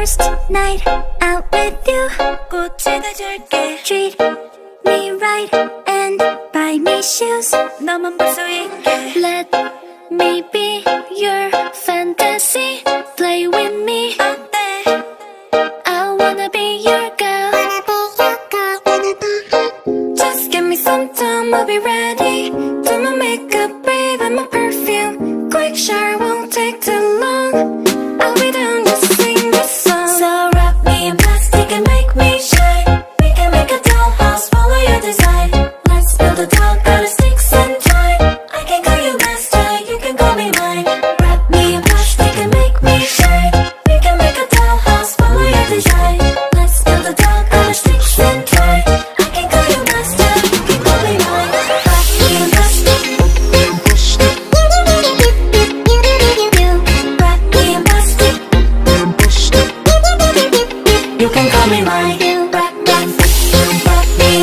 first night out with you. 꽃을 줄게. Treat me right and buy me shoes. 너만 볼 수 있게. Let me be your fantasy. Play with me. 어때? I wanna be your girl. Just give me some time, I'll be ready. Do my makeup, bathe in my perfume. Quick shower won't take too long. I'll be down to sing this song. So wrap me in plastic and make me shine. We can make a dollhouse, follow your design. Let's build a doll, got sticks and twine. I can call you master, you can call me mine. Wrap me in plastic and make me shine. We can make a dollhouse, follow your design. Let's build a doll, got sticks and twine. I can call you master, you can call me mine. Wrap me in plastic. You can call me mine. Wrap me. Wrap me.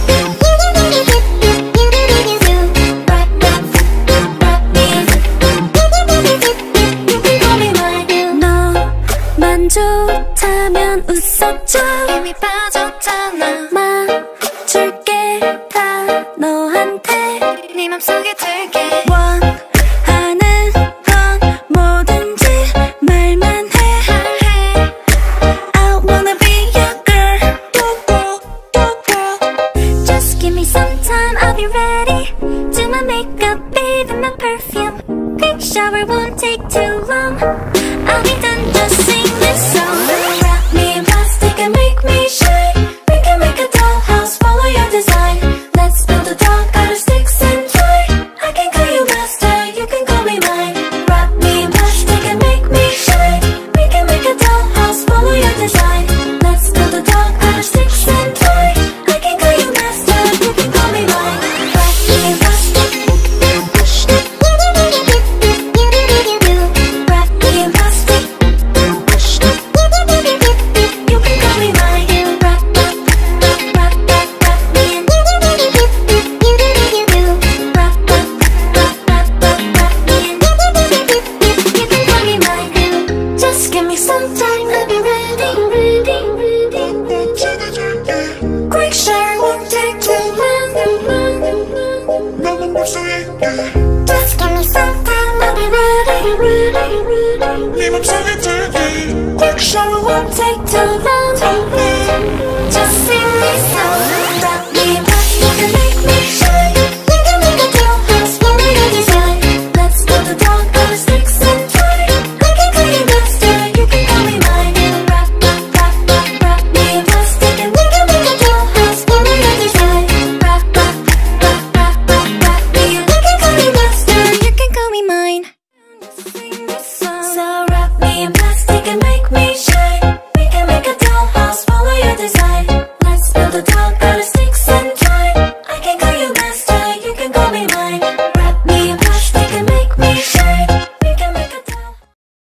You can call me mine. 너만 좋다면 웃어줘. 이미 빠졌잖아. 맞출게 다 너한테. 네 맘속에 들게. 원하는 건 뭐든지 말만 해. I wanna be your girl. Just give me some time, I'll be ready. Do my makeup, bathe in my perfume. Quick shower won't take too long. I'll be done, just sing this song. Wrap me in plastic and make me shine. We can make a dollhouse, follow your design. Let's build a doll, got our sticks and twine. I can call you master, you can call me mine. Wrap me in plastic and make me shine. We can make a dollhouse, follow your design. Let's build a doll, got our sticks and twine. I can call you master, you can call me mine. Wrap me in plastic. Wrap me in plastic. You can call me mine. Wrap me in. Wrap me in. You can call me mine. Just give me some time, I'll be ready. Quick shower won't take too long. Just give me some time, I'll be ready. 네 맘속에 들게. Quick shower won't take too long.